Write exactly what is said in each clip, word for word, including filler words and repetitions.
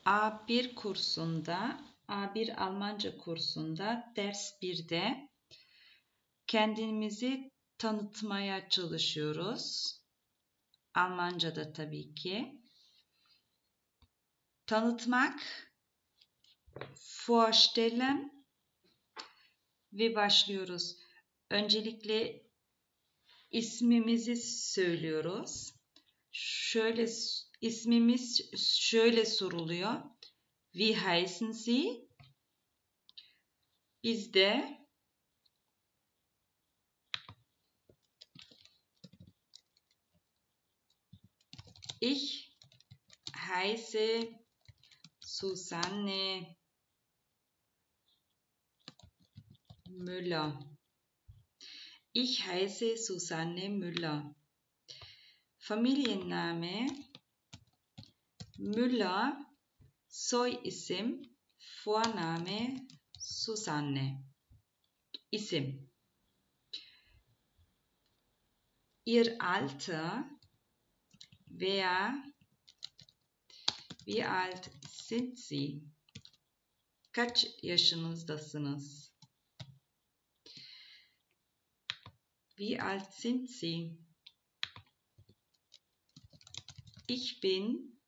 A bir kursunda, A bir Almanca kursunda ders birde kendimizi tanıtmaya çalışıyoruz. Almanca'da tabii ki. Tanıtmak, vorstellen ve başlıyoruz. Öncelikle ismimizi söylüyoruz. Şöyle ismimiz şöyle soruluyor. Wie heißen Sie? Biz de Ich heiße Susanne Müller. Ich heiße Susanne Müller. Familienname Müller, Soyisim, Vorname Susanne. İsim. Ihr Alter veya Wie alt sind Sie? Kaç yaşınızdasınız? Wie alt sind Sie? Ich bin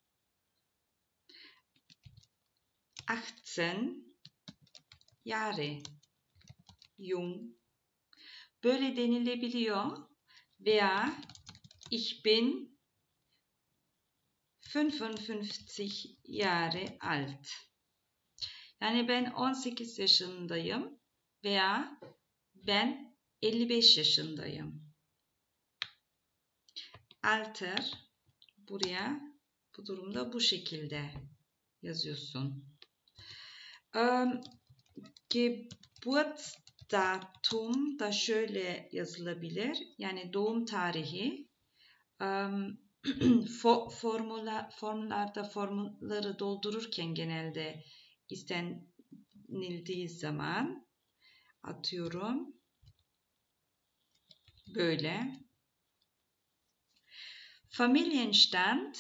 achtzehn Jahre jung. Böyle denilebiliyor veya ich bin fünfundfünfzig Jahre alt. Yani ben on sekiz yaşındayım veya ben elli beş yaşındayım. Alter buraya bu durumda bu şekilde yazıyorsun. Ähm, Geburtsdatum da şöyle yazılabilir. Yani doğum tarihi. Ähm, formula, formlarda formları doldururken genelde istenildiği zaman atıyorum böyle. Familienstand,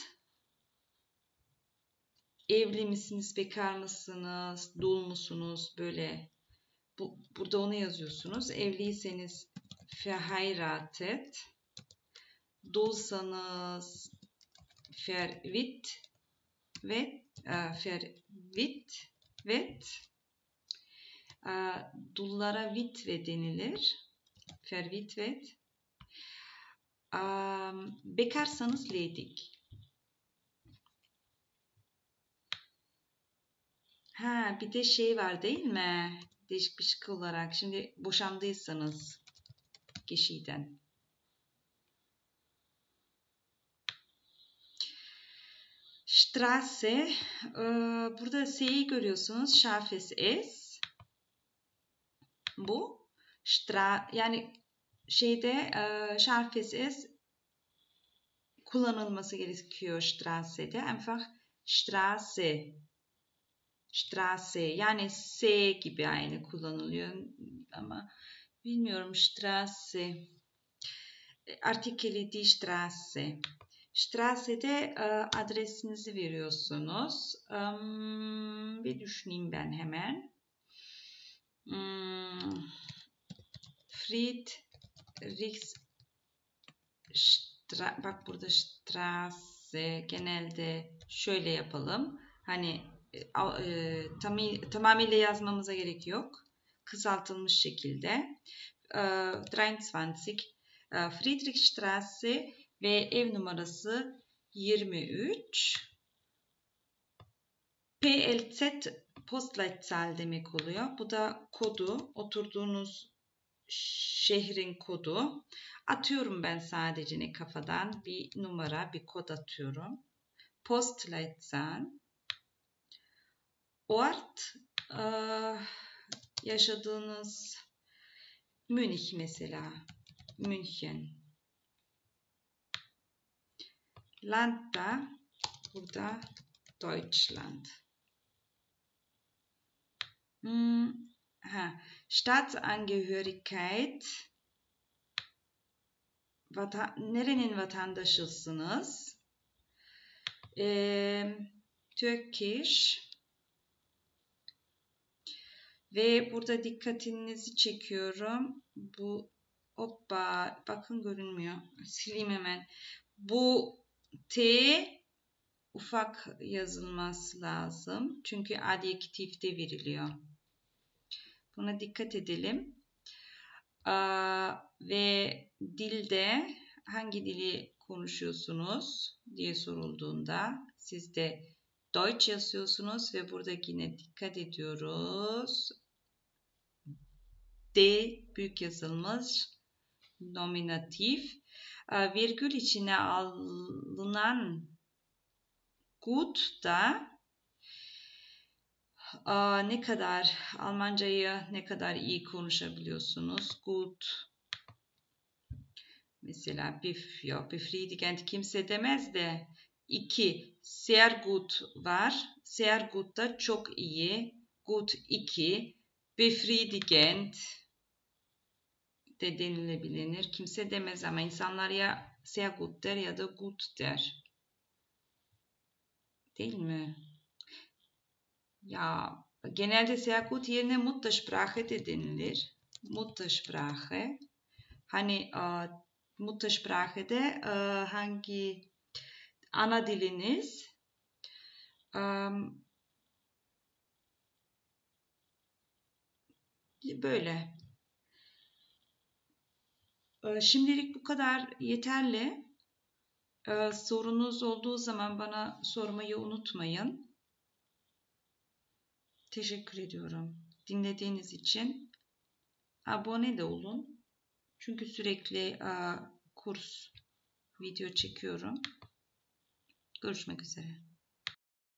evli misiniz, bekar mısınız, dul musunuz, böyle bu, burada onu yazıyorsunuz. Evliyseniz verheiratet, dulsanız verwit ve verwit vet, dullara witwe denilir. Verwitwet. Bekarsanız leydik. Ha, bir de şey var değil mi? Değişik bir şık olarak. Şimdi boşandıysanız kişiden. Straße. Burada S'yi görüyorsunuz. Scharfes S. Bu. Stra yani şeyde Scharfes S kullanılması gerekiyor Straße'de. Einfach Straße. Straße yani S gibi aynı kullanılıyor ama bilmiyorum Straße. Artikeli die Straße. Straße'de adresinizi veriyorsunuz. Bir düşüneyim ben hemen. Friedrichsstraße. Bak burada Straße genelde şöyle yapalım. Hani e, tam, tamamıyla yazmamıza gerek yok. Kısaltılmış şekilde. E, yirmi iki e, Friedrichstraße ve ev numarası yirmi üç. P L Z Postleitzahl demek oluyor. Bu da kodu, oturduğunuz şehrin kodu. Atıyorum ben sadece ne kafadan bir numara, bir kod atıyorum. Postleitzahl. Ort, e, yaşadığınız Münih mesela. München. Land da burada Deutschland. Hmm, ha, Staatsangehörigkeit. Vatan, nerenin vatandaşısınız? Ee, Turkish. Ve burada dikkatinizi çekiyorum. Bu hoppa bakın görünmüyor. Sileyim hemen. Bu T ufak yazılması lazım. Çünkü adjektifte veriliyor. Buna dikkat edelim. Aa, ve dilde hangi dili konuşuyorsunuz diye sorulduğunda siz de Deutsch yazıyorsunuz ve burada yine dikkat ediyoruz. D büyük yazılmış nominatif. Aa, virgül içine alınan gut da aa, ne kadar Almancayı ne kadar iyi konuşabiliyorsunuz? Gut. Mesela bif, yok befriedigend kimse demez de iki sehr gut var. Sehr gut da çok iyi. Gut iki. Befriedigend de denilebilir. Kimse demez ama insanlar ya sehr gut der ya da gut der. Değil mi? Ya genelde sehr gut yerine Muttersprache de denilir. Muttersprache. Hani uh, Muttersprache'de uh, hangi ana diliniz um, böyle. Uh, şimdilik bu kadar yeterli. Uh, sorunuz olduğu zaman bana sormayı unutmayın. Teşekkür ediyorum. Dinlediğiniz için abone de olun. Çünkü sürekli uh, kurs video çekiyorum. Görüşmek üzere.